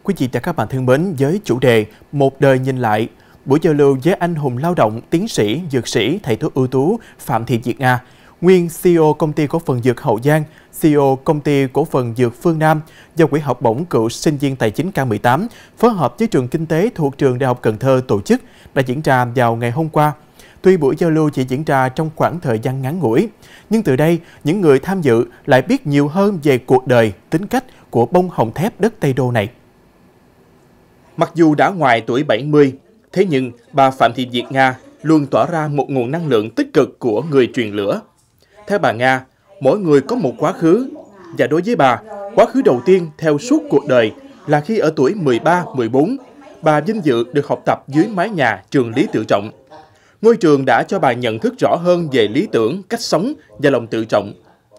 Quý vị và các bạn thân mến, với chủ đề Một đời nhìn lại, buổi giao lưu với anh hùng lao động, tiến sĩ, dược sĩ, thầy thuốc ưu tú Phạm Thị Việt Nga, nguyên CEO Công ty Cổ phần Dược Hậu Giang, CEO Công ty Cổ phần Dược Phương Nam, do Quỹ học bổng cựu sinh viên tài chính K18 phối hợp với trường kinh tế thuộc trường Đại học Cần Thơ tổ chức đã diễn ra vào ngày hôm qua. Tuy buổi giao lưu chỉ diễn ra trong khoảng thời gian ngắn ngủi, nhưng từ đây, những người tham dự lại biết nhiều hơn về cuộc đời, tính cách của bông hồng thép đất Tây Đô này. Mặc dù đã ngoài tuổi 70, thế nhưng bà Phạm Thị Việt Nga luôn tỏa ra một nguồn năng lượng tích cực của người truyền lửa. Theo bà Nga, mỗi người có một quá khứ, và đối với bà, quá khứ đầu tiên theo suốt cuộc đời là khi ở tuổi 13-14, bà vinh dự được học tập dưới mái nhà trường Lý Tự Trọng. Ngôi trường đã cho bà nhận thức rõ hơn về lý tưởng, cách sống và lòng tự trọng.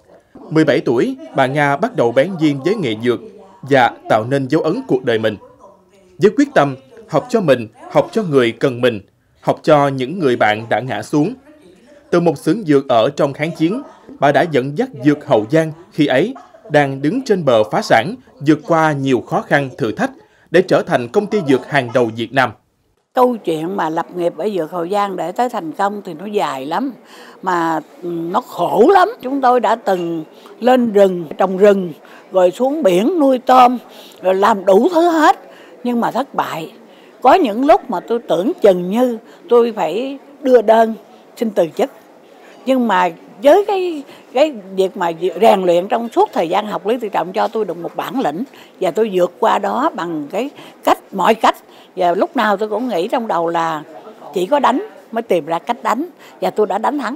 17 tuổi, bà Nga bắt đầu bén duyên với nghề dược và tạo nên dấu ấn cuộc đời mình. Với quyết tâm học cho mình, học cho người cần mình, học cho những người bạn đã ngã xuống. Từ một xưởng dược ở trong kháng chiến, bà đã dẫn dắt dược Hậu Giang khi ấy đang đứng trên bờ phá sản, vượt qua nhiều khó khăn, thử thách để trở thành công ty dược hàng đầu Việt Nam. Câu chuyện mà lập nghiệp ở dược Hậu Giang để tới thành công thì nó dài lắm, mà nó khổ lắm. Chúng tôi đã từng lên rừng, trồng rừng, rồi xuống biển nuôi tôm, rồi làm đủ thứ hết, nhưng mà thất bại. Có những lúc mà tôi tưởng chừng như tôi phải đưa đơn xin từ chức. Nhưng mà với cái việc mà rèn luyện trong suốt thời gian học Lý Tự Trọng cho tôi được một bản lĩnh, và tôi vượt qua đó bằng cái mọi cách. Và lúc nào tôi cũng nghĩ trong đầu là chỉ có đánh mới tìm ra cách đánh, và tôi đã đánh thắng.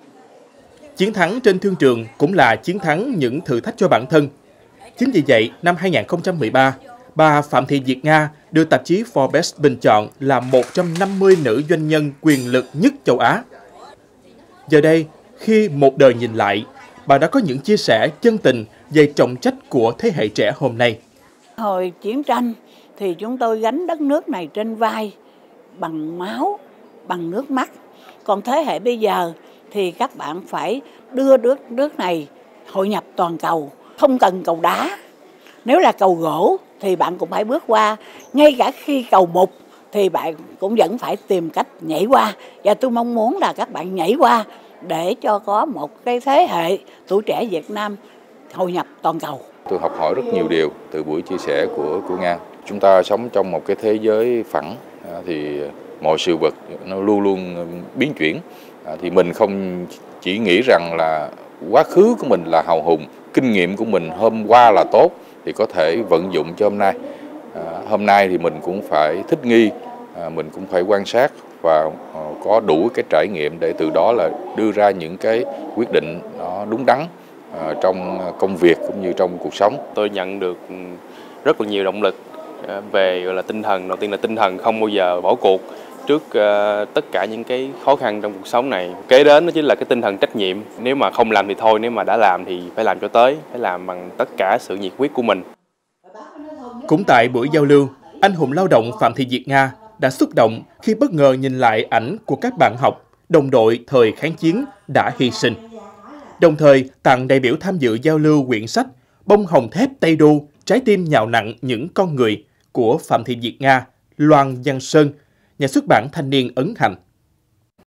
Chiến thắng trên thương trường cũng là chiến thắng những thử thách cho bản thân. Chính vì vậy, năm 2013, bà Phạm Thị Việt Nga được tạp chí Forbes bình chọn là 150 nữ doanh nhân quyền lực nhất châu Á. Giờ đây, khi một đời nhìn lại, bà đã có những chia sẻ chân tình về trọng trách của thế hệ trẻ hôm nay. Hồi chiến tranh thì chúng tôi gánh đất nước này trên vai bằng máu, bằng nước mắt. Còn thế hệ bây giờ thì các bạn phải đưa nước này hội nhập toàn cầu, không cần cầu đá. Nếu là cầu gỗ thì bạn cũng phải bước qua, ngay cả khi cầu mục thì bạn cũng vẫn phải tìm cách nhảy qua. Và tôi mong muốn là các bạn nhảy qua để cho có một cái thế hệ tuổi trẻ Việt Nam hội nhập toàn cầu. Tôi học hỏi rất nhiều điều từ buổi chia sẻ của Nga. Chúng ta sống trong một cái thế giới phẳng, thì mọi sự vật nó luôn luôn biến chuyển. Thì mình không chỉ nghĩ rằng là quá khứ của mình là hào hùng, kinh nghiệm của mình hôm qua là tốt thì có thể vận dụng cho hôm nay. Hôm nay thì mình cũng phải thích nghi, mình cũng phải quan sát và có đủ cái trải nghiệm để từ đó là đưa ra những cái quyết định nó đúng đắn trong công việc cũng như trong cuộc sống. Tôi nhận được rất là nhiều động lực về gọi là tinh thần. Đầu tiên là tinh thần không bao giờ bỏ cuộc trước tất cả những cái khó khăn trong cuộc sống này. Kế đến đó chính là cái tinh thần trách nhiệm. Nếu mà không làm thì thôi, nếu mà đã làm thì phải làm cho tới, phải làm bằng tất cả sự nhiệt huyết của mình. Cũng tại buổi giao lưu, anh hùng lao động Phạm Thị Việt Nga đã xúc động khi bất ngờ nhìn lại ảnh của các bạn học, đồng đội thời kháng chiến đã hy sinh. Đồng thời tặng đại biểu tham dự giao lưu quyển sách Bông hồng thép Tây Đô, trái tim nhào nặng những con người của Phạm Thị Việt Nga, Loan Văn Sơn, nhà xuất bản Thanh niên Ấn Hành.